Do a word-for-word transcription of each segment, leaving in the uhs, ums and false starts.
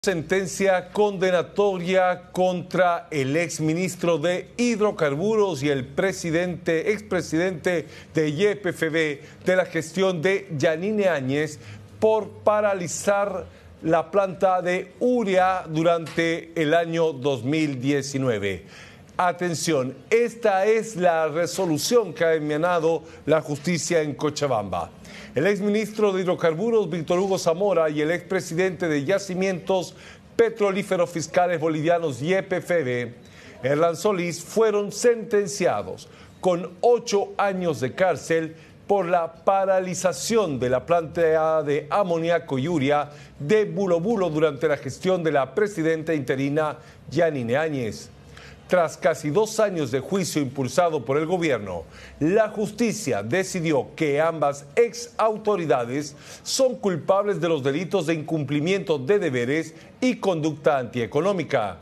Sentencia condenatoria contra el exministro de Hidrocarburos y el presidente, expresidente de Y P F B de la gestión de Yanine Áñez por paralizar la planta de urea durante el año dos mil diecinueve. Atención, esta es la resolución que ha emanado la justicia en Cochabamba. El exministro de Hidrocarburos, Víctor Hugo Zamora, y el expresidente de Yacimientos Petrolíferos Fiscales Bolivianos Y P F B, Erlan Solís, fueron sentenciados con ocho años de cárcel por la paralización de la planta de amoníaco y urea de Bulo Bulo durante la gestión de la presidenta interina Yanine Áñez. Tras casi dos años de juicio impulsado por el gobierno, la justicia decidió que ambas ex autoridades son culpables de los delitos de incumplimiento de deberes y conducta antieconómica.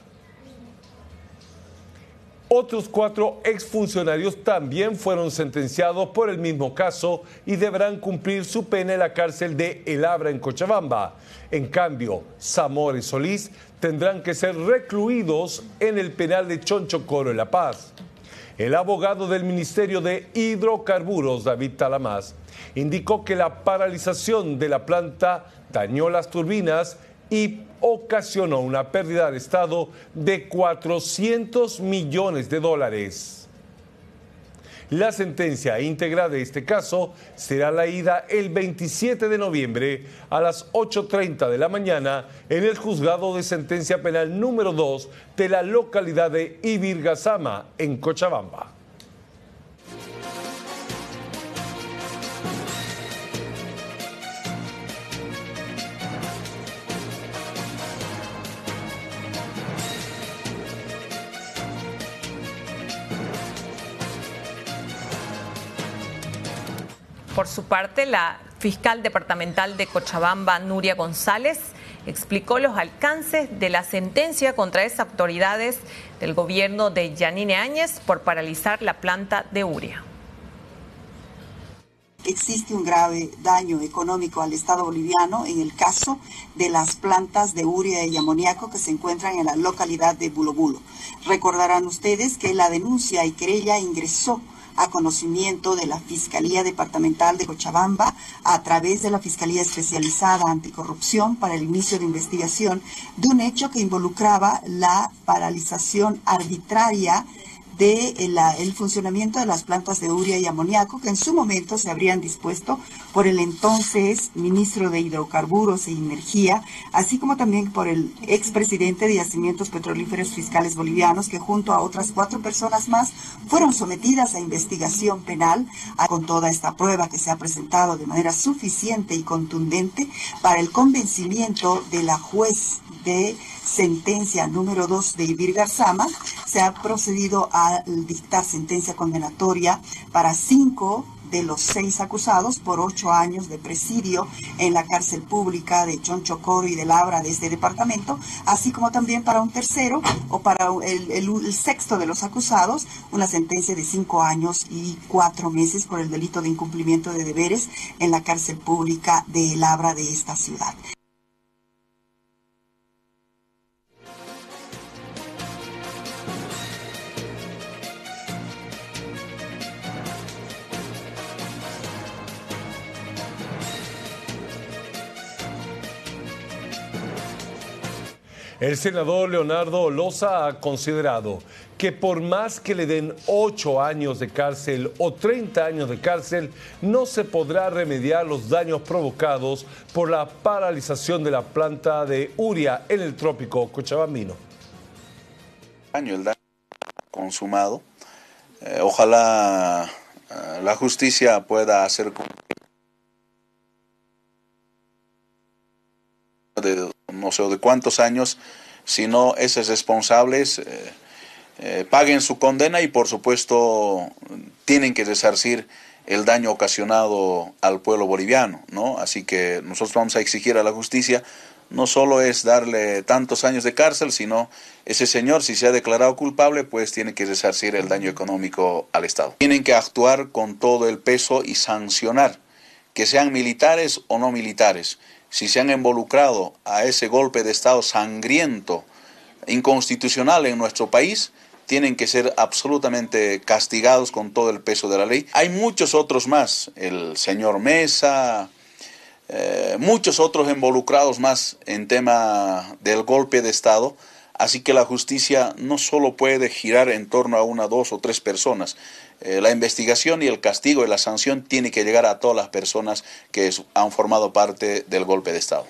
Otros cuatro exfuncionarios también fueron sentenciados por el mismo caso y deberán cumplir su pena en la cárcel de El Abra en Cochabamba. En cambio, Zamora y Solís tendrán que ser recluidos en el penal de Chonchocoro en La Paz. El abogado del Ministerio de Hidrocarburos, David Talamás, indicó que la paralización de la planta dañó las turbinas y ocasionó una pérdida al Estado de cuatrocientos millones de dólares. La sentencia íntegra de este caso será leída el veintisiete de noviembre a las ocho treinta de la mañana en el juzgado de sentencia penal número dos de la localidad de Ibirgazama, en Cochabamba. Por su parte, la fiscal departamental de Cochabamba, Nuria González, explicó los alcances de la sentencia contra esas autoridades del gobierno de Yanine Áñez por paralizar la planta de urea. Existe un grave daño económico al Estado boliviano en el caso de las plantas de urea y amoníaco que se encuentran en la localidad de Bulo Bulo. Recordarán ustedes que la denuncia y querella ingresó a conocimiento de la Fiscalía Departamental de Cochabamba a través de la Fiscalía Especializada Anticorrupción para el inicio de investigación de un hecho que involucraba la paralización arbitraria de la, el funcionamiento de las plantas de urea y amoníaco que en su momento se habrían dispuesto por el entonces ministro de Hidrocarburos e Energía, así como también por el expresidente de Yacimientos Petrolíferos Fiscales Bolivianos, que junto a otras cuatro personas más fueron sometidas a investigación penal con toda esta prueba que se ha presentado de manera suficiente y contundente para el convencimiento de la juez de sentencia número dos de Ibirgazama. Se ha procedido a dictar sentencia condenatoria para cinco de los seis acusados por ocho años de presidio en la cárcel pública de Chonchocoro y de Labra de este departamento, así como también para un tercero o para el, el, el sexto de los acusados, una sentencia de cinco años y cuatro meses por el delito de incumplimiento de deberes en la cárcel pública de Labra de esta ciudad. El senador Leonardo Loza ha considerado que por más que le den ocho años de cárcel o treinta años de cárcel, no se podrá remediar los daños provocados por la paralización de la planta de urea en el trópico cochabambino. El daño consumado. Eh, ojalá eh, la justicia pueda hacer de no sé de cuántos años, sino esos responsables eh, eh, paguen su condena y por supuesto tienen que resarcir el daño ocasionado al pueblo boliviano, ¿no? Así que nosotros vamos a exigir a la justicia no solo es darle tantos años de cárcel, sino ese señor, si se ha declarado culpable, pues tiene que resarcir el daño económico al Estado. Tienen que actuar con todo el peso y sancionar, que sean militares o no militares. si se han involucrado a ese golpe de Estado sangriento, inconstitucional en nuestro país, tienen que ser absolutamente castigados con todo el peso de la ley. Hay muchos otros más, el señor Mesa, eh, muchos otros involucrados más en tema del golpe de Estado, así que la justicia no solo puede girar en torno a una, dos o tres personas. Eh, la investigación y el castigo y la sanción tiene que llegar a todas las personas que han formado parte del golpe de Estado.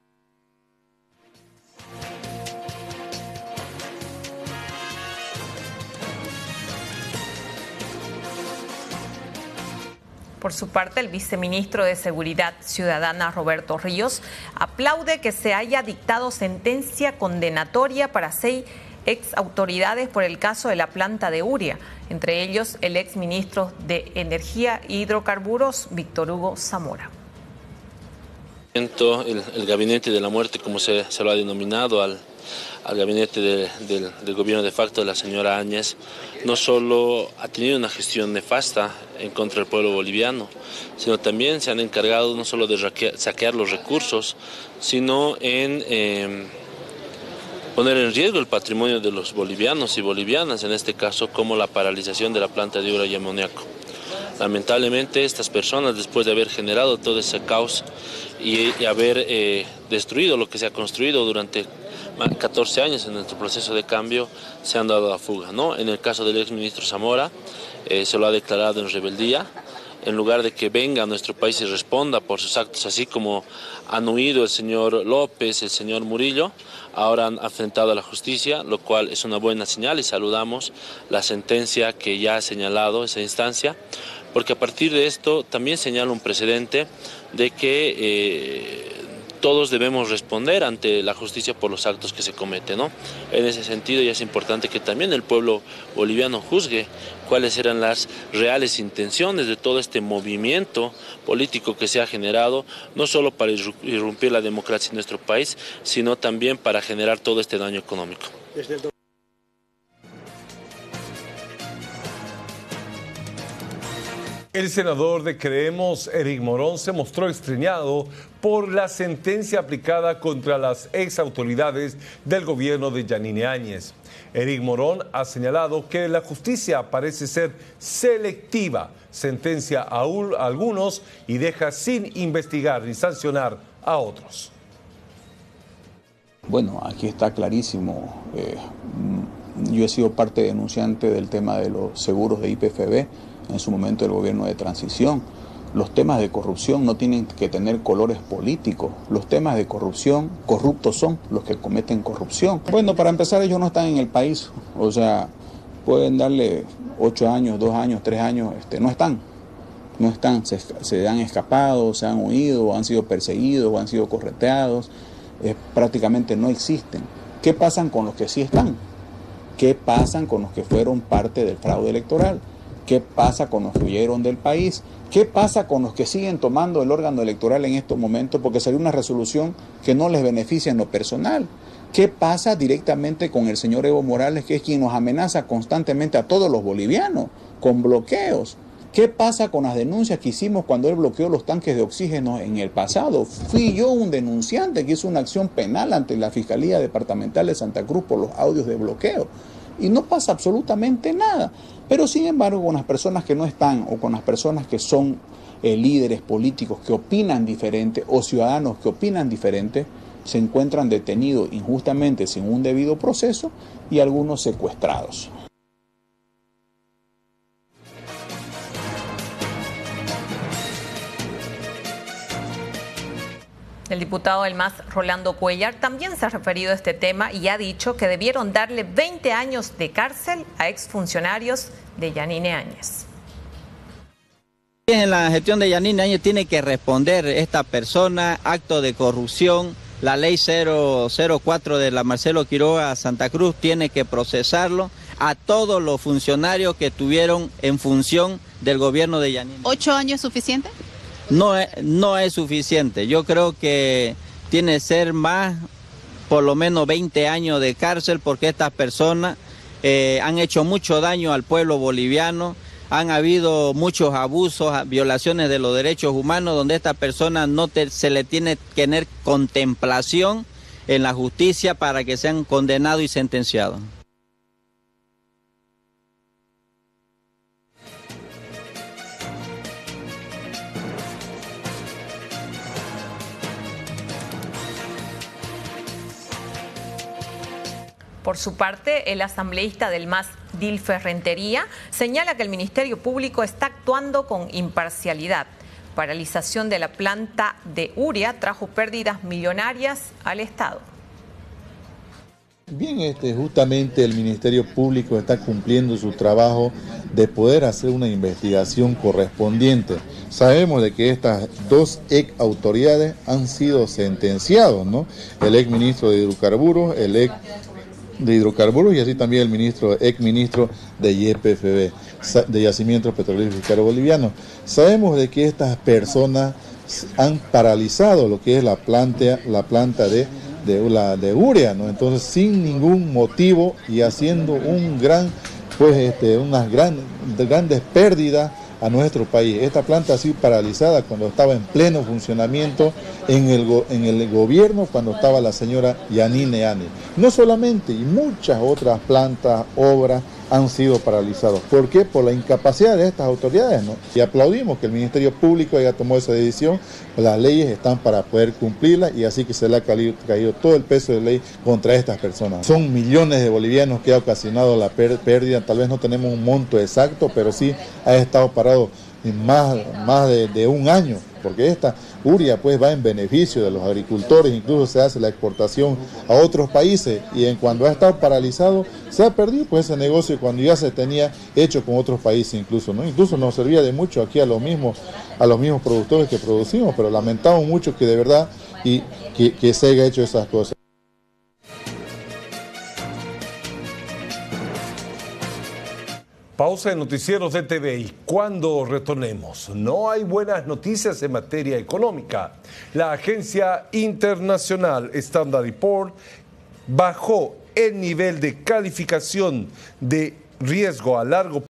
Por su parte, el viceministro de Seguridad Ciudadana, Roberto Ríos, aplaude que se haya dictado sentencia condenatoria para seis ex autoridades por el caso de la planta de Uria, entre ellos el ex ministro de Energía e Hidrocarburos, Víctor Hugo Zamora. El, el gabinete de la muerte, como se, se lo ha denominado al, al gabinete de, de, del gobierno de facto de la señora Áñez, no solo ha tenido una gestión nefasta en contra del pueblo boliviano, sino también se han encargado no solo de saquear los recursos, sino en eh, poner en riesgo el patrimonio de los bolivianos y bolivianas, en este caso como la paralización de la planta de urea y amoníaco. Lamentablemente estas personas, después de haber generado todo ese caos y, y haber eh, destruido lo que se ha construido durante catorce años en nuestro proceso de cambio, se han dado a fuga, ¿no? En el caso del exministro Zamora, eh, se lo ha declarado en rebeldía. En lugar de que venga a nuestro país y responda por sus actos, así como han huido el señor López, el señor Murillo, ahora han enfrentado a la justicia, lo cual es una buena señal y saludamos la sentencia que ya ha señalado esa instancia, porque a partir de esto también señala un precedente de que eh, todos debemos responder ante la justicia por los actos que se cometen, ¿no? En ese sentido ya es importante que también el pueblo boliviano juzgue cuáles eran las reales intenciones de todo este movimiento político que se ha generado, no solo para irrumpir la democracia en nuestro país, sino también para generar todo este daño económico. El senador de Creemos, Eric Morón, se mostró extrañado por la sentencia aplicada contra las ex autoridades del gobierno de Yanine Áñez. Eric Morón ha señalado que la justicia parece ser selectiva, sentencia a algunos y deja sin investigar ni sancionar a otros. Bueno, aquí está clarísimo. Eh, yo he sido parte denunciante del tema de los seguros de I P F B en su momento del gobierno de transición. Los temas de corrupción no tienen que tener colores políticos. Los temas de corrupción, corruptos son los que cometen corrupción. Bueno, para empezar, ellos no están en el país. O sea, pueden darle ocho años, dos años, tres años, este, no están. No están, se, se han escapado, se han huido, han sido perseguidos, o han sido correteados. Eh, prácticamente no existen. ¿Qué pasan con los que sí están? ¿Qué pasan con los que fueron parte del fraude electoral? ¿Qué pasa con los que huyeron del país? ¿Qué pasa con los que siguen tomando el órgano electoral en estos momentos porque salió una resolución que no les beneficia en lo personal? ¿Qué pasa directamente con el señor Evo Morales, que es quien nos amenaza constantemente a todos los bolivianos con bloqueos? ¿Qué pasa con las denuncias que hicimos cuando él bloqueó los tanques de oxígeno en el pasado? Fui yo un denunciante que hizo una acción penal ante la Fiscalía Departamental de Santa Cruz por los audios de bloqueo. Y no pasa absolutamente nada. Pero sin embargo, con las personas que no están o con las personas que son eh, líderes políticos que opinan diferente o ciudadanos que opinan diferente, se encuentran detenidos injustamente sin un debido proceso y algunos secuestrados. El diputado del M A S, Rolando Cuellar, también se ha referido a este tema y ha dicho que debieron darle veinte años de cárcel a exfuncionarios de Yanine Áñez. En la gestión de Yanine Áñez tiene que responder esta persona, acto de corrupción, la ley cero cero cuatro de la Marcelo Quiroga Santa Cruz tiene que procesarlo a todos los funcionarios que estuvieron en función del gobierno de Yanine. ¿Ocho años es suficiente? No es, no es suficiente. Yo creo que tiene que ser más, por lo menos veinte años de cárcel, porque estas personas eh, han hecho mucho daño al pueblo boliviano, han habido muchos abusos, violaciones de los derechos humanos, donde esta persona no te, se le tiene que tener contemplación en la justicia para que sean condenados y sentenciados. Por su parte, el asambleísta del M A S, Dilfer Rentería, señala que el Ministerio Público está actuando con imparcialidad. Paralización de la planta de urea trajo pérdidas millonarias al Estado. Bien, este, justamente el Ministerio Público está cumpliendo su trabajo de poder hacer una investigación correspondiente. Sabemos de que estas dos ex autoridades han sido sentenciados, ¿no? El ex ministro de Hidrocarburos, el ex de hidrocarburos y así también el ministro, ex ministro de Y P F B, de Yacimientos Petrolíferos Bolivianos. Sabemos de que estas personas han paralizado lo que es la planta, la planta de, de, la, de urea, ¿no? Entonces, sin ningún motivo y haciendo un gran, pues, este, unas gran, grandes pérdidas a nuestro país. Esta planta ha sido paralizada cuando estaba en pleno funcionamiento en el, go, en el gobierno, cuando estaba la señora Yanine Áñez. No solamente, y muchas otras plantas, obras han sido paralizadas. ¿Por qué? Por la incapacidad de estas autoridades, ¿no? Y aplaudimos que el Ministerio Público haya tomado esa decisión. Las leyes están para poder cumplirlas y así que se le ha caído, caído todo el peso de ley contra estas personas. Son millones de bolivianos que ha ocasionado la pérdida. Tal vez no tenemos un monto exacto, pero sí ha estado parado en más, más de, de un año, porque esta urea pues va en beneficio de los agricultores, incluso se hace la exportación a otros países y en cuando ha estado paralizado se ha perdido pues ese negocio cuando ya se tenía hecho con otros países incluso, ¿no? Incluso nos servía de mucho aquí a los mismos, a los mismos productores que producimos, pero lamentamos mucho que de verdad y que, que se haya hecho esas cosas. Pausa en Noticieros de T V y cuando retornemos, no hay buenas noticias en materia económica. La agencia internacional Standard and Poor's bajó el nivel de calificación de riesgo a largo plazo